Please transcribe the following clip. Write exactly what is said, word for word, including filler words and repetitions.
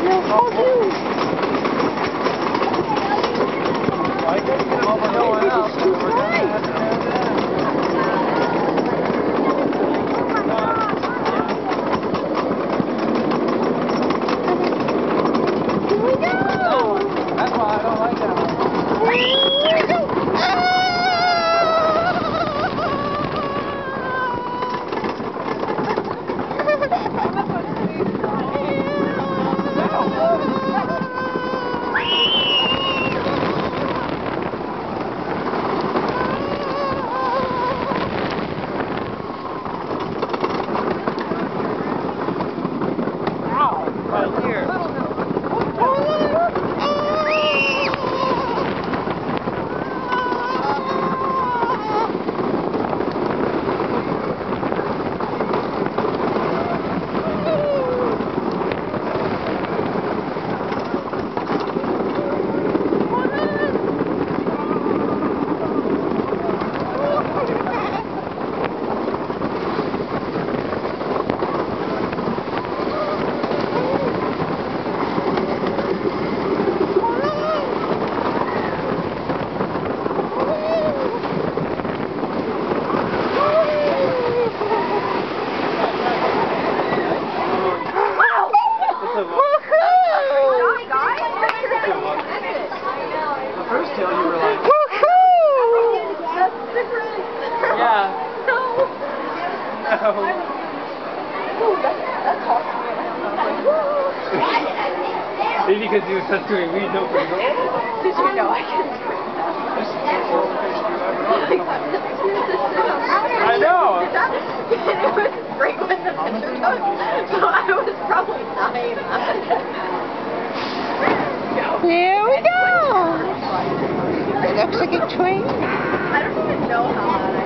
No, how do you? I couldn't get over going up. We're gonna have to have that. Here we go! That's why I don't like that one. Here we go! Right here. The first tail you were like, woohoo! That's different. yeah. No. No. Ooh, that's, that's talking to me. Maybe because you were doing weed, no pretty good. Did you know I can do I know. It was right when the picture took, so I was probably nine. Here we go! It looks like a train. I don't even know how that